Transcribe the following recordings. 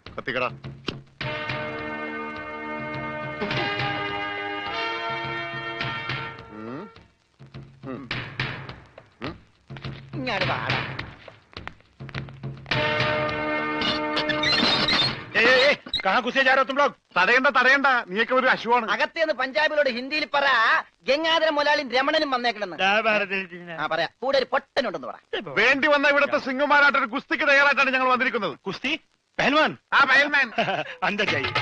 കത്തിക്കട. ഇങ്ങാട് പാടാ. തടയണ്ട, നീയൊക്കെ ഒരു അശുവാണ്. അകത്തേന്ന് പഞ്ചാബിലോട് ഹിന്ദിയിൽ പറ, ഗംഗാധര മുതലാളി രമണനും വന്നേക്കണെന്ന്. പറയാ, കൂടെ ഒരു പൊട്ടനുണ്ടെന്ന് പറ. വേണ്ടി വന്ന ഇവിടുത്തെ സിംഗുമാരായിട്ടൊരു കുസ്തിക്ക് തയ്യാറായിട്ടാണ് ഞങ്ങൾ വന്നിരിക്കുന്നത്. കുസ്തി പഹൽവാൻ? ആ പഹൽവാൻ. അന്തർ ജായി.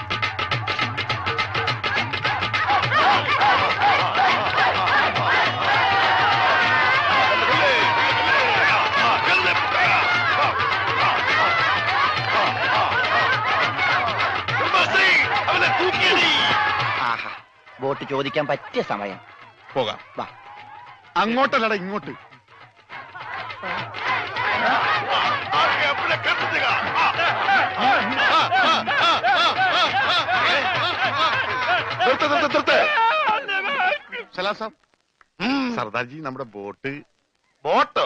വോട്ട് ചോദിക്കാൻ പറ്റിയ സമയം. പോകാം. അങ്ങോട്ടല്ലട, ഇങ്ങോട്ട്. സർദാർജി, നമ്മുടെ ബോട്ട്. ബോട്ടോ?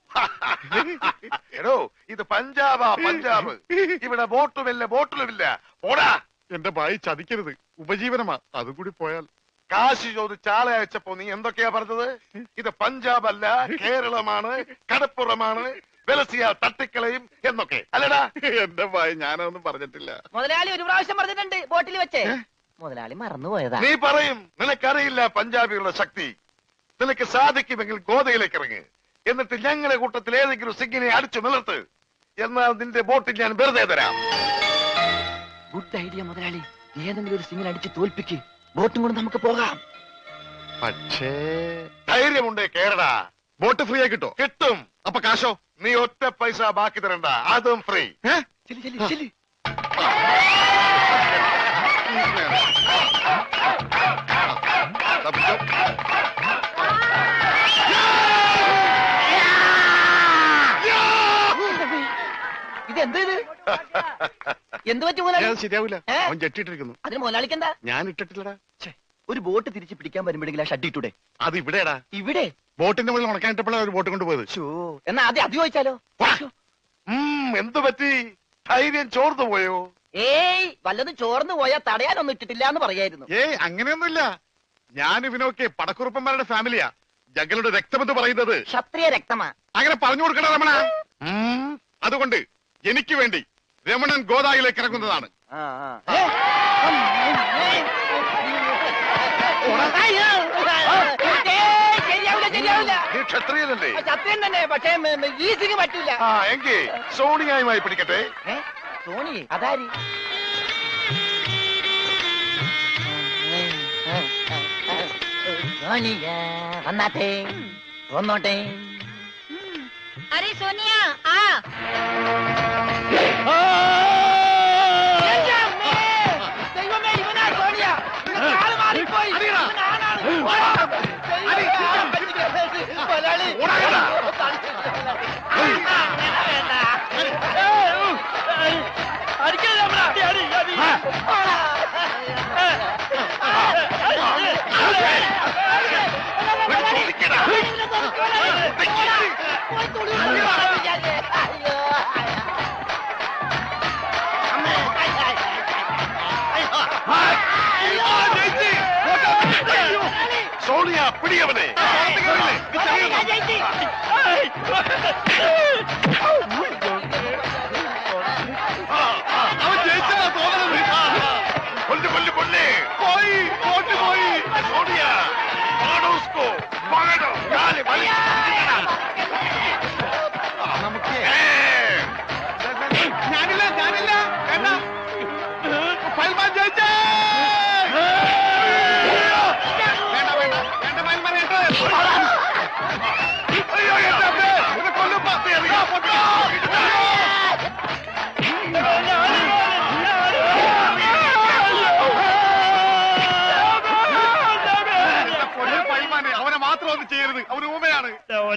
എടോ, ഇത് പഞ്ചാബാ, പഞ്ചാബ്. ഇവിടെ ബോട്ടുമില്ല, ബോട്ടിലുമില്ല. പോടാ. എന്റെ ഭായി ചതിക്കരുത്, ഉപജീവനമാ. അതുകൂടി പോയാൽ. കാശ് ചോദിച്ച് ആളെ അയച്ചപ്പോ നീ എന്തൊക്കെയാ പറഞ്ഞത്? ഇത് പഞ്ചാബ് അല്ല, കേരളമാണ്, കടപ്പുറമാണ്, വെലസിയ തട്ടിക്കളയും എന്നൊക്കെ അല്ലടാ. എന്റെ ഭായി, ഞാനൊന്നും പറഞ്ഞിട്ടില്ല. മുതലാളി ഒരു പ്രാവശ്യം പറഞ്ഞിട്ടുണ്ട് ബോട്ടിൽ വെച്ചേ. മുതലാളി മറന്നുപോയതാ. നീ പറയും, നിനക്കറിയില്ല പഞ്ചാബികളുടെ ശക്തി. നിനക്ക് സാധിക്കുമെങ്കിൽ ഗോതയിലേക്ക് ഇറങ്ങ്. എന്നിട്ട് ഞങ്ങളുടെ കൂട്ടത്തിൽ ഏതെങ്കിലും സിംഗിനെ അടിച്ചു നിലർത്ത്. എന്നാൽ നിന്റെ ബോട്ടിൽ ഞാൻ വെറുതെ തരാം. ഗുഡ് ഐഡിയ മുതലാളി. ഏതെങ്കിലും ഒരു സിംഗിനെ അടിച്ച് തോൽപ്പിക്ക്. ബോട്ടും കൊണ്ട് നമുക്ക് പോകാം. പക്ഷേ ധൈര്യമുണ്ടേ കേരടാ. ബോട്ട് ഫ്രീ ആയി കിട്ടോ? കിട്ടും. അപ്പൊ കാശോ? നീ ഒറ്റ പൈസ ബാക്കി തരണ്ട, അതും ഫ്രീ. ഇതെന്ത് എന്ത് പറ്റി മുതലാളി? ശരിയാവില്ല, അവൻ ജെട്ടിട്ടിരിക്കുന്നു. അതിന് മുതലാളിക്ക് എന്താ? ഞാൻ ഇട്ടിട്ടില്ലടാ. ഒരു ബോട്ട് തിരിച്ച് പിടിക്കാൻ വരുമ്പോഴെങ്കിലും ആ ഷഡ് ഇട്ടൂടെ? അത് ഇവിടെടാ. ഇവിടെ ബോട്ടിന്റെ മുകളിൽ ഉണക്കാനിട്ടപ്പോഴാണ് ഒരു ബോട്ട് കൊണ്ടുപോയത്. എന്നാ ആദ്യം അത് ചോദിച്ചാലോ? എന്തു പറ്റി? ധൈര്യം ചോർന്നു പോയോ? ഏയ്, വല്ലതും ചോർന്നു പോയാൽ തടയാനൊന്നും ഇട്ടിട്ടില്ല എന്ന് പറയായിരുന്നു. ഏയ്, അങ്ങനെയൊന്നുമില്ല. ഞാൻ ഇവനൊക്കെ പടക്കുറുപ്പന്മാരുടെ ഫാമിലിയാ. ജഗലുടെ രക്തമെന്ന് പറയുന്നത് ക്ഷത്രിയ രക്തമാ. അങ്ങനെ പറഞ്ഞു കൊടുക്കണ രമണ. അതുകൊണ്ട് എനിക്ക് വേണ്ടി രമണൻ ഗോദായിലേക്ക് ഇറങ്ങുന്നതാണ്. ക്ഷത്രിയനല്ലേ? സത്യം തന്നെ, പക്ഷേ ഈസിക്ക് പറ്റില്ല. എങ്കിൽ സോണിയായുമായി പിടിക്കട്ടെ. സോണി അതാരി? സോണിയ വന്നാട്ടെ, വന്നോട്ടെ. अरे सोनिया आ। സോണിയ, പിടിയവനെ. അവൻ ജയിച്ചതാ തോന്നുന്നത്. കൊല്ല് കൊല്ല് കൊല്ല്. പോയി, ബോട്ട് പോയി. സോണിയ, പാടോ ഉസ്കോ, പാടോ. നമുക്ക് ഞാനില്ല, ഞാനില്ല. വേണ്ട, പൽമാൻ ജയിച്ചേ. അവനെ മാത്രം ഒന്നും ചെയ്യരുത്, അവന് ഊമയാണ്.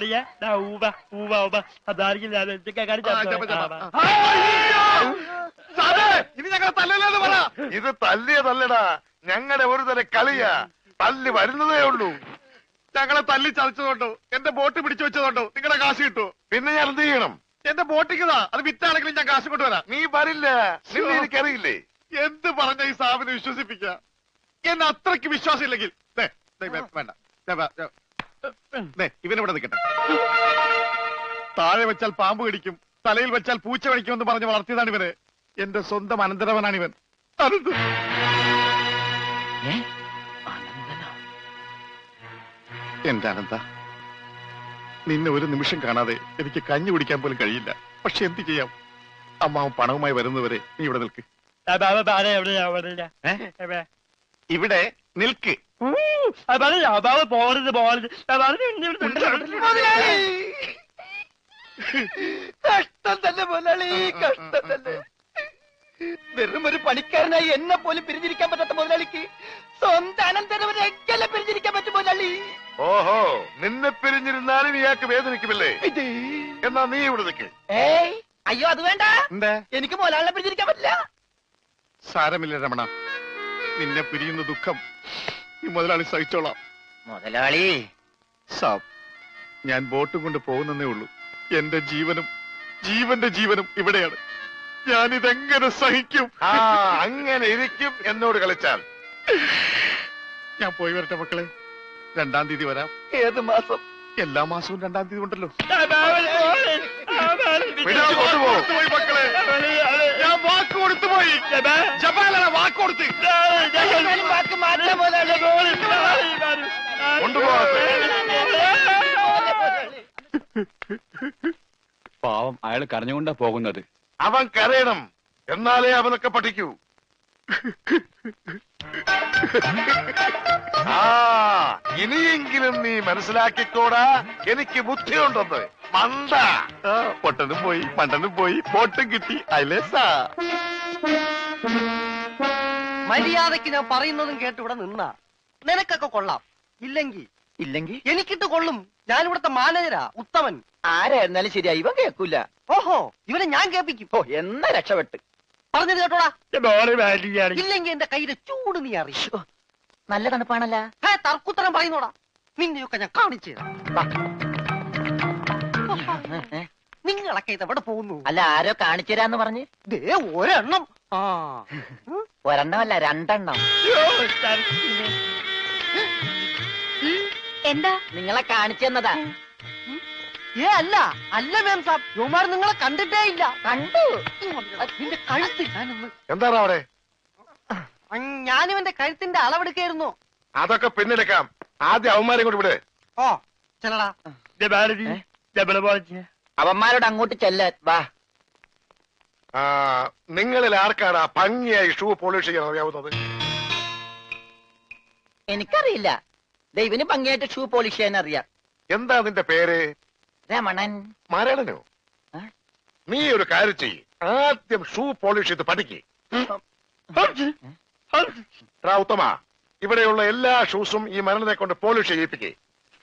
ഇനി ഞങ്ങളെ തല്ലല്ലെന്ന് പറ. ഇത് തല്ലിയതല്ലടാ, ഞങ്ങളുടെ ഒരു തരം കളിയാ. തല്ലി വരുന്നതേ ഉള്ളൂ. ഞങ്ങളെ തല്ലി ചതച്ചതുകൊണ്ടോ എന്റെ ബോട്ട് പിടിച്ചു വെച്ചതുകൊണ്ടോ നിങ്ങളെ കാശ് കിട്ടുമോ? പിന്നെ ഞാൻ എന്ത് ചെയ്യണം? എന്റെ ബോട്ടിക്കതാ, അത് വിറ്റാണെങ്കിലും ഞാൻ കാശ് കൊണ്ടുവരാം. നീ വരില്ല, നിന്നെ എനിക്കറിയില്ലേ. എന്ത് പറഞ്ഞ ഈ സാബിനെ വിശ്വസിപ്പിക്ക? എന്നെ അത്രയ്ക്ക് വിശ്വാസം ഇല്ലെങ്കിൽ വേണ്ട, ഇവനിവിടെ നിൽക്കട്ടെ. താഴെ വെച്ചാൽ പാമ്പ് കടിക്കും, തലയിൽ വെച്ചാൽ പൂച്ച കടിക്കുമെന്ന് പറഞ്ഞ് വളർത്തിയതാണ് ഇവന്. എന്റെ സ്വന്തം അനന്തരവനാണ് ഇവൻ. എന്റെ അനന്ത, നിന്നെ ഒരു നിമിഷം കാണാതെ എനിക്ക് കഞ്ഞി കുടിക്കാൻ പോലും കഴിയില്ല. പക്ഷെ എന്ത് ചെയ്യാം, അമ്മാവൻ പണവുമായി വരുന്നവരെ നീ ഇവിടെ നിൽക്ക്. ഇവിടെ നിൽക്ക്. കഷ്ടം തന്നെ മുതലാളി, കഷ്ടം തന്നെ. വെറും ഒരു പണിക്കാരനായി എന്നെ പോലും പിരിഞ്ഞിരിക്കാൻ പറ്റാത്ത മുതലാളിക്ക് സ്വന്തം അനന്തരവനെ എങ്ങനെ പിരിഞ്ഞിരിക്കാൻ പറ്റും മുതലാളി? ഓഹോ, നിന്നെ പിരിഞ്ഞിരുന്നാലും ഇയാൾക്ക് വേദനിക്കുമല്ലേ? എന്നാ നീ ഇവിടെ നിൽക്ക്. ഏയ് അയ്യോ, അത് വേണ്ട. എന്താ? എനിക്ക് മുതലാളിനെ പിരിഞ്ഞിരിക്കാൻ പറ്റില്ല. സാരമില്ല രമണ, നിന്നെ പിരിയുന്ന ദുഃഖം ഈ മുതലാളി സഹിച്ചോളാം. മുതലാളി സാബ്, ഞാൻ ബോട്ടും കൊണ്ട് പോകുന്നേ ഉള്ളൂ. എന്റെ ജീവനും ജീവന്റെ ജീവനും ഇവിടെയാണ്. ഞാനിതെങ്ങനെ സഹിക്കും? ആ, അങ്ങനെ ഇരിക്കും എന്നോട് കളിച്ചാൽ. ഞാൻ പോയി വരട്ടെ മക്കളെ. 2-ാം തീയതി വരാം. ഏത് മാസം? എല്ലാ മാസവും 2-ാം തീയതി ഉണ്ടല്ലോ. കൊണ്ടുപോയി മക്കളെ, ഞാൻ വാക്ക് കൊടുത്തുപോയി. ജപാലാണ് വാക്ക് കൊടുത്ത്. വാക്ക് മാറ്റാൻ മുതലാളി. കൊണ്ടുപോകട്ടെ. പാവം, അയാൾ കരഞ്ഞുകൊണ്ടാ പോകുന്നത്. അവൻ കരയണം, എന്നാലേ അവനൊക്കെ പഠിക്കൂ. ആ, ഇനിയെങ്കിലും നീ മനസ്സിലാക്കിക്കോടാ, എനിക്ക് ബുദ്ധിയുണ്ടെന്ന്. മണ്ട. പൊട്ടനും പോയി, മണ്ടനും പോയി, ബോട്ടും കിട്ടി. അയലേസാ മര്യാദക്ക് ഞാൻ പറയുന്നതും കേട്ട് ഇവിടെ നിന്നാ നിനക്കൊക്കെ കൊള്ളാം. ഇല്ലെങ്കിൽ എനിക്കിട്ട് കൊള്ളും. ഞാൻ ഇവിടുത്തെ മാനേജരാ, ഉത്തമൻ. ആരായിരുന്നാലും ശരിയാ, ഇവൻ കേൾക്കൂല. ഓഹോ, ഇവനെ ഞാൻ കേൾപ്പിക്കും. ഓ, എന്നാ രക്ഷപ്പെട്ട്. പറഞ്ഞത് കേട്ടോടാ. ഇല്ലെങ്കിൽ എന്റെ കയ്യിലെ ചൂട് നീ അറിയോ? നല്ല തണുപ്പാണല്ലോ. തർക്കുത്തരം പറയുന്നോടാ. നിന്നെയൊക്കെ ഞാൻ കാണിച്ചു തരാം. നിങ്ങളൊക്കെ ഇതെവിടെ പോകുന്നു? അല്ല, ആരോ കാണിച്ചു തരാന്ന് പറഞ്ഞ്. ദേ ഒരെണ്ണം. ആ, ഒരെണ്ണമല്ല, 2 എന്താ? നിങ്ങളെ കാണിച്ചു തന്നതാ. അല്ല അല്ല മാം സാബ്, യുമാർ നിങ്ങളെ കണ്ടിട്ടേ ഇല്ല. കണ്ടു. നിന്റെ കഴുത്ത് ഞാനൊന്ന്. എന്താണ് അവിടെ? ഞാനിവന്റെ കഴുത്തിന്റെ അളവെടുക്കായിരുന്നു. അതൊക്കെ പിന്നെടുക്കാം. ആദ്യം അവന്മാരെ കൊണ്ട് ഇവിടെ. ഓ ചെല്ലടാ. അവന്മാരോട് അങ്ങോട്ട് ചെല്ലാൻ വാ. നിങ്ങളിൽ ആർക്കാണ് ഭംഗിയായി ഷൂ പോളിഷ് ചെയ്യാൻ അറിയാവുന്നത്? എനിക്കറിയില്ല. ദൈവന് ഭംഗിയായിട്ട് ഷൂ പോളിഷ് ചെയ്യാൻ അറിയാം. എന്താ നിന്റെ പേര്? രമണൻ. മരണനോ? നീ ഒരു കാര്യം ചെയ്യ്, ആദ്യം ഷൂ പോളിഷ് ചെയ്ത് പഠിക്ക്. ഉത്തമ, ഇവിടെയുള്ള എല്ലാ ഷൂസും ഈ മരണനെ കൊണ്ട് പോളിഷ് ചെയ്യിപ്പിക്കേ.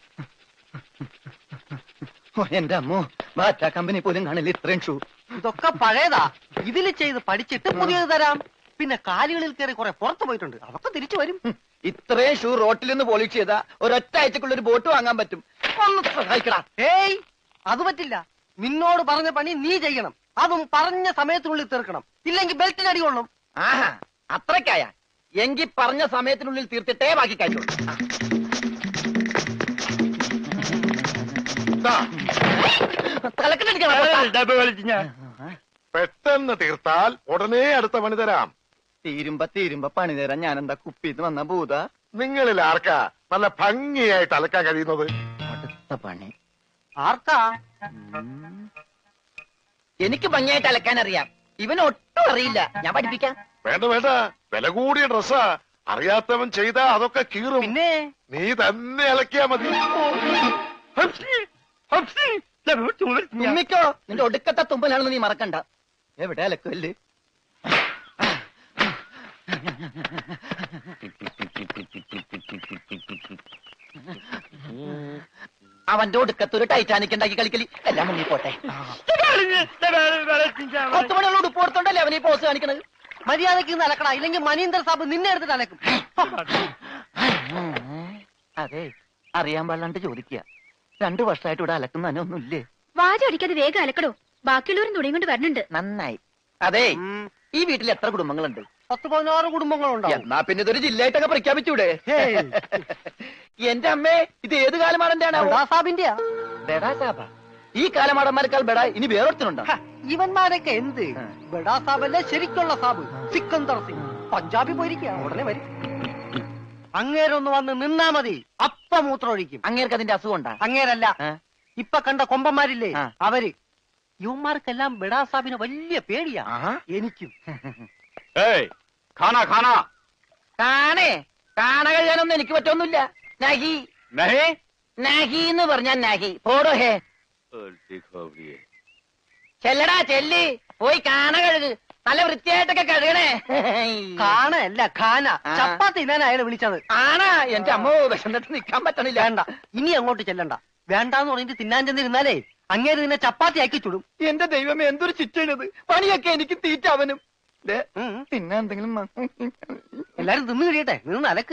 എന്റെ അമ്മോ, ബാറ്റ കമ്പനി പോലും കാണില്ല ഇത്രയും ഷൂ. ഇതൊക്കെ പഴയതാ. ഇതിൽ ചെയ്ത് പഠിച്ചിട്ട് പുതിയത് തരാം. പിന്നെ കാലുകളിൽ കയറി കുറെ പുറത്തു പോയിട്ടുണ്ട്, അതൊക്കെ തിരിച്ചു വരും. ഇത്രയും ഷൂ റോട്ടിൽ നിന്ന് പോളിഷ് ചെയ്താ ഒരൊറ്റ ആഴ്ചക്കുള്ള ഒരു ബോട്ട് വാങ്ങാൻ പറ്റും. ഒന്ന് സഹായിക്കടാ. ഏയ്, അത് പറ്റില്ല. നിന്നോട് പറഞ്ഞ പണി നീ ചെയ്യണം. അതും പറഞ്ഞ സമയത്തിനുള്ളിൽ തീർക്കണം. ഇല്ലെങ്കിൽ ബെൽറ്റിന് അടി കൊള്ളും. ആഹാ, അത്രക്കായ എങ്കിൽ പറഞ്ഞ സമയത്തിനുള്ളിൽ തീർത്തിട്ടേ ബാക്കി കഴിച്ചു. പെട്ടെന്ന് തീർത്താൽ ഉടനെ അടുത്ത പണി തരാം. തീരുമ്പ പണി തരാൻ ഞാനെന്താ കുപ്പിന്ന് വന്ന ഭൂത? നിങ്ങളിൽ ആർക്കാ നല്ല ഭംഗിയായിട്ട് അലക്കാൻ കഴിയുന്നത്? അടുത്ത പണി ആർക്കാ? എനിക്ക് ഭംഗിയായിട്ട് അലക്കാൻ അറിയാം. ഇവന് ഒട്ടും അറിയില്ല. ഞാൻ പഠിപ്പിക്കാം. വേണ്ട വേണ്ട, വില കൂടിയ ഡ്രസ്സാ. അറിയാത്തവൻ ചെയ്താ അതൊക്കെ കീറും. പിന്നെ നീ തന്നെ അലക്കിയാ മതി. തുമ്മിക്കോ, നിന്റെ ഒടുക്കത്തെ തുമ്പലാണെന്ന് നീ മറക്കണ്ട. എവിടെ അലക്കല്ലേ? അവന്റെ ഒടുക്കത്തൊരു ടൈറ്റാനിക് ഉണ്ടാക്കി കളിക്കലി. എല്ലാം മുങ്ങി പോട്ടെ. 10 മണിയുള്ള ഉടുപ്പ് കൊടുത്തോണ്ടല്ലേ അവനീ പോസ് കാണിക്കണത്. മര്യാദക്ക് അലക്കടാ, ഇല്ലെങ്കിൽ മനീന്ദർ സാബ് നിന്നെ എടുത്തിട്ട് അലക്കും. അതെ, അറിയാൻ പാടില്ലാണ്ട് ചോദിക്കുക. 2 വർഷമായിട്ട് ഇവിടെ അലക്കുന്ന ഒന്നുമില്ലേ? വാചടിക്കാതെ വേഗം അലക്കടോ. ബാക്കിയുള്ളവരും തുണിയും കൊണ്ട് വരുന്നുണ്ട്. നന്നായി. അതെ, ഈ വീട്ടിൽ എത്ര കുടുംബങ്ങളുണ്ട്? 10-16 കുടുംബങ്ങളുണ്ടാവും. എന്നാ പിന്നെ ഇതൊരു ജില്ലയായിട്ടൊക്കെ പ്രഖ്യാപിച്ചൂടെ? എന്റെ അമ്മേ, ഇത് ഏത് കാലമാടന്റെയാണ്? സാബിന്റെയാ. ബെടാ സാബ. ഈ കാലമാടന്മാരെക്കാൾ ബെടാ ഇനി വേറൊരുത്തനുണ്ടോ? ഇവന്മാരൊക്കെ എന്ത്? ബെടാ സാബല്ലേ ശരിക്കുള്ള സാബ്, സിക്കന്ദർ സിംഗ്. പഞ്ചാബി പോയിരിക്കുക, ഉടനെ വരും. അങ്ങേരൊന്ന് വന്ന് നിന്നാ മതി, അപ്പ മൂത്രം ഒഴിക്കും. അങ്ങേർക്ക് അതിന്റെ അസുഖം ഉണ്ടാ? അങ്ങേരല്ല, ഇപ്പൊ കണ്ട കൊമ്പന്മാരില്ലേ അവര്. യുവന്മാർക്കെല്ലാം ബെടാ സാബിന് വലിയ പേടിയാ. എനിക്കും. കാണേ, കാണ കഴിയാനൊന്നും എനിക്ക് പറ്റൊന്നുമില്ല. നഹി നഹി എന്ന് പറഞ്ഞാൽ നഹി. പോടോ ഹേ. ചെല്ലടാ ചെല്ലി, പോയി കാണ കഴുക്. നല്ല വൃത്തിയായിട്ടൊക്കെ കഴുകണേ. കാണല്ല ഖാന. ചപ്പാത്തി ഞാൻ അയാളെ വിളിച്ചത്. ആണാ? എന്റെ അമ്മ വിശന്നിട്ട് നിക്കാൻ പറ്റണില്ല. വേണ്ട, ഇനി അങ്ങോട്ട് ചെല്ലണ്ട. വേണ്ടാന്ന് പറഞ്ഞിട്ട് തിന്നാൻ ചെന്നിരുന്നാലേ അങ്ങേര് നിന്നെ ചപ്പാത്തി ആക്കി ചുടും. എന്റെ ദൈവമേ, എന്തൊരു ചിറ്റണത്. പണിയൊക്കെ എനിക്ക് തീറ്റ അവനും. തിന്നാൻ എന്തെങ്കിലും എല്ലാരും തിന്നു കഴിയട്ടെ, നിന്ന് അലക്ക്.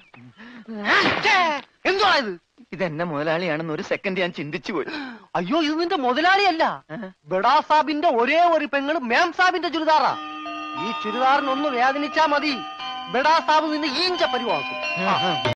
എന്തുവാ ഇത്? ഇതെന്നെ മുതലാളിയാണെന്ന് ഒരു സെക്കൻഡ് ഞാൻ ചിന്തിച്ചു പോയി. അയ്യോ, ഇത് നിന്റെ മുതലാളിയല്ല, ബെടാ സാബിന്റെ ഒരേ ഒരു പെങ്ങള് മേം സാബിന്റെ ചുരിദാറാ. ഈ ചുരിദാറിനൊന്ന് വേദനിച്ചാ മതി, ബെടാ സാബ് നിന്നെ ഈഞ്ച പരിവാക്കും.